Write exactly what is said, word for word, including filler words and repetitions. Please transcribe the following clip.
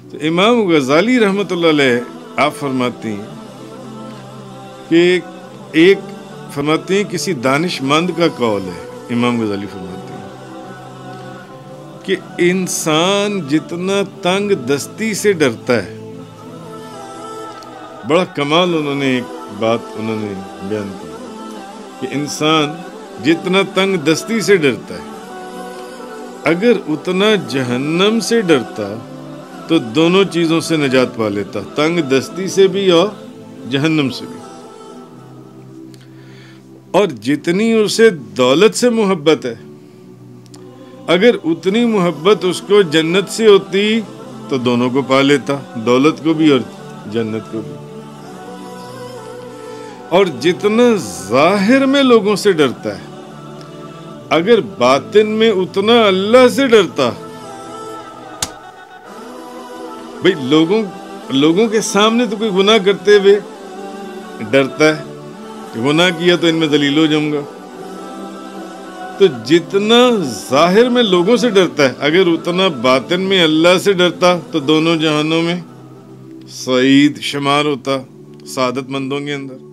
تو امام غزالی رحمۃ اللہ علیہ آپ فرماتے ہیں کہ ایک فرماتے ہیں کسی دانش مند کا قول ہے، امام غزالی فرماتے ہیں کہ انسان جتنا تنگ دستی سے ڈرتا ہے، بڑا کمال انہوں نے ایک بات انہوں نے بیان کی کہ انسان جتنا تنگ دستی سے ڈرتا ہے، اگر اتنا جہنم سے ڈرتا تو دونوں چیزوں سے نجات پا لیتا، تنگ دستی سے بھی اور جہنم سے بھی۔ اور جتنی اسے دولت سے محبت ہے، اگر اتنی محبت اس کو جنت سے ہوتی تو دونوں کو پا لیتا، دولت کو بھی اور جنت کو بھی۔ اور جتنا ظاہر میں لوگوں سے ڈرتا ہے، اگر باطن میں اتنا اللہ سے ڈرتا، بھئی لوگوں لوگوں کے سامنے تو کوئی گناہ کرتے ہوئے ڈرتا ہے کہ گناہ کیا تو ان میں ذلیل ہو جاؤں گا، تو جتنا ظاہر میں لوگوں سے ڈرتا ہے، اگر اتنا باطن میں اللہ سے ڈرتا تو دونوں جہانوں میں سعید شمار ہوتا، سعادت مندوں کے اندر۔